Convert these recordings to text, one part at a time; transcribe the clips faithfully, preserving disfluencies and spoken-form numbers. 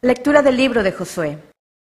Lectura del libro de Josué.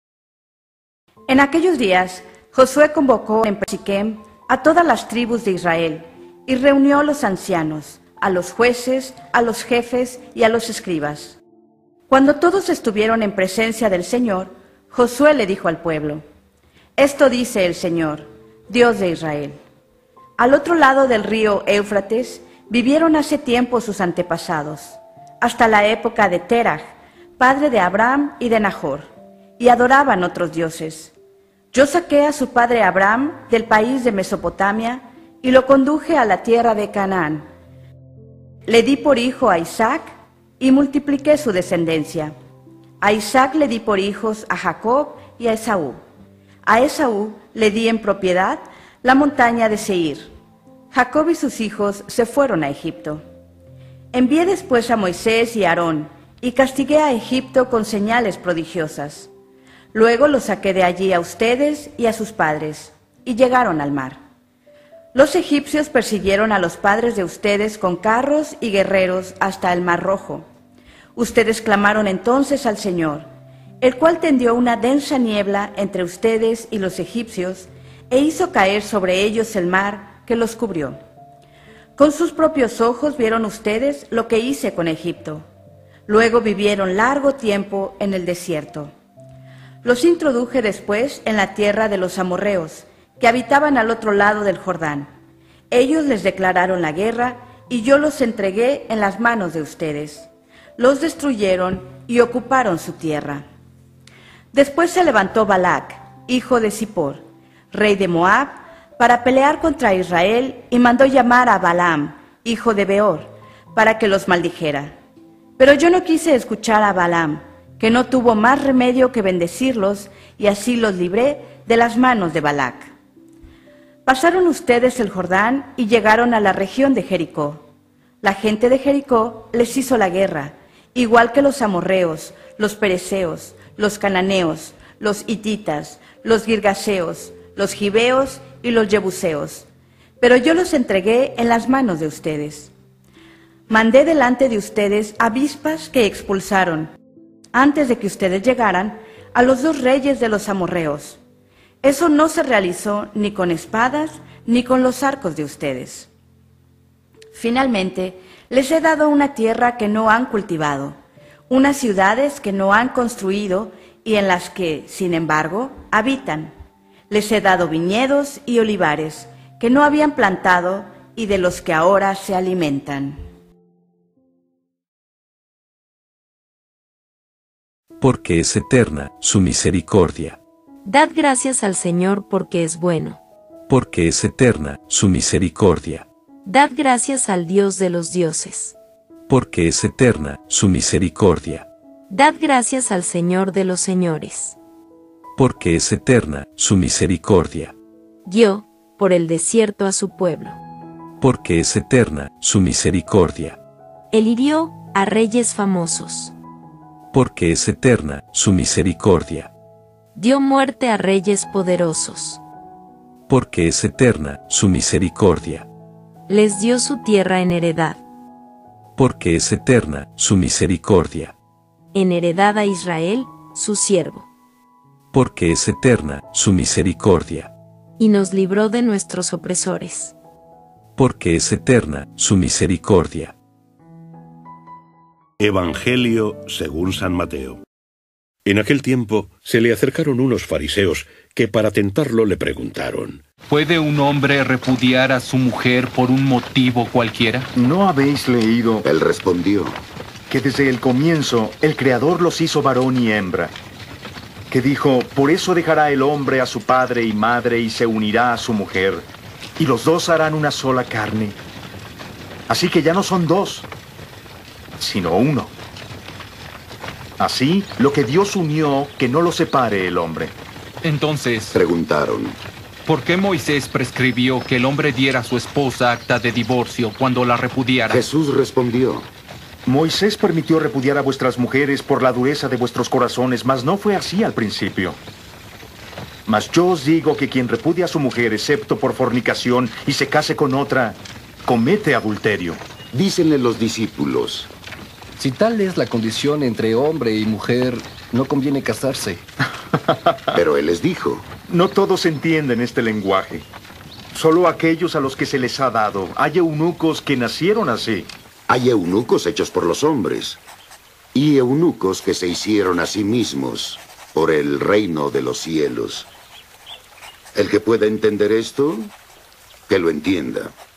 En aquellos días, Josué convocó en Siquem a todas las tribus de Israel y reunió a los ancianos, a los jueces, a los jefes y a los escribas. Cuando todos estuvieron en presencia del Señor, Josué le dijo al pueblo: Esto dice el Señor, Dios de Israel. Al otro lado del río Éufrates vivieron hace tiempo sus antepasados, hasta la época de Terach, padre de Abraham y de Nahor, y adoraban otros dioses. Yo saqué a su padre Abraham del país de Mesopotamia y lo conduje a la tierra de Canaán. Le di por hijo a Isaac y multipliqué su descendencia. A Isaac le di por hijos a Jacob y a Esaú. A Esaú le di en propiedad la montaña de Seir. Jacob y sus hijos se fueron a Egipto. Envié después a Moisés y a Aarón, y castigué a Egipto con señales prodigiosas. Luego los saqué de allí a ustedes y a sus padres, y llegaron al mar. Los egipcios persiguieron a los padres de ustedes con carros y guerreros hasta el Mar Rojo. Ustedes clamaron entonces al Señor, el cual tendió una densa niebla entre ustedes y los egipcios, e hizo caer sobre ellos el mar que los cubrió. Con sus propios ojos vieron ustedes lo que hice con Egipto. Luego vivieron largo tiempo en el desierto. Los introduje después en la tierra de los amorreos, que habitaban al otro lado del Jordán. Ellos les declararon la guerra, y yo los entregué en las manos de ustedes. Los destruyeron y ocuparon su tierra. Después se levantó Balac, hijo de Zippor, rey de Moab, para pelear contra Israel, y mandó llamar a Balaam, hijo de Beor, para que los maldijera. Pero yo no quise escuchar a Balaam, que no tuvo más remedio que bendecirlos, y así los libré de las manos de Balac. Pasaron ustedes el Jordán y llegaron a la región de Jericó. La gente de Jericó les hizo la guerra, igual que los amorreos, los perezeos, los cananeos, los hititas, los girgaseos, los gibeos y los jebuseos. Pero yo los entregué en las manos de ustedes. Mandé delante de ustedes avispas que expulsaron, antes de que ustedes llegaran, a los dos reyes de los amorreos. Eso no se realizó ni con espadas ni con los arcos de ustedes. Finalmente, les he dado una tierra que no han cultivado, unas ciudades que no han construido y en las que, sin embargo, habitan. Les he dado viñedos y olivares que no habían plantado y de los que ahora se alimentan. Porque es eterna su misericordia. Dad gracias al Señor porque es bueno. Porque es eterna su misericordia. Dad gracias al Dios de los dioses. Porque es eterna su misericordia. Dad gracias al Señor de los señores. Porque es eterna su misericordia. Guió por el desierto a su pueblo. Porque es eterna su misericordia. Él hirió a reyes famosos. Porque es eterna su misericordia. Dio muerte a reyes poderosos. Porque es eterna su misericordia. Les dio su tierra en heredad. Porque es eterna su misericordia. En heredad a Israel, su siervo. Porque es eterna su misericordia. Y nos libró de nuestros opresores. Porque es eterna su misericordia. Evangelio según San Mateo. En aquel tiempo se le acercaron unos fariseos que para tentarlo le preguntaron: ¿Puede un hombre repudiar a su mujer por un motivo cualquiera? ¿No habéis leído? Él respondió: que desde el comienzo el Creador los hizo varón y hembra. Que dijo: por eso dejará el hombre a su padre y madre y se unirá a su mujer, y los dos harán una sola carne. Así que ya no son dos, sino uno. Así, lo que Dios unió, que no lo separe el hombre. Entonces, preguntaron: ¿por qué Moisés prescribió que el hombre diera a su esposa acta de divorcio cuando la repudiara? Jesús respondió: Moisés permitió repudiar a vuestras mujeres por la dureza de vuestros corazones, mas no fue así al principio. Mas yo os digo que quien repudia a su mujer, excepto por fornicación, y se case con otra, comete adulterio. Dícenle los discípulos: si tal es la condición entre hombre y mujer, no conviene casarse. Pero él les dijo. No todos entienden este lenguaje. Solo aquellos a los que se les ha dado. Hay eunucos que nacieron así. Hay eunucos hechos por los hombres. Y eunucos que se hicieron a sí mismos por el reino de los cielos. El que pueda entender esto, que lo entienda.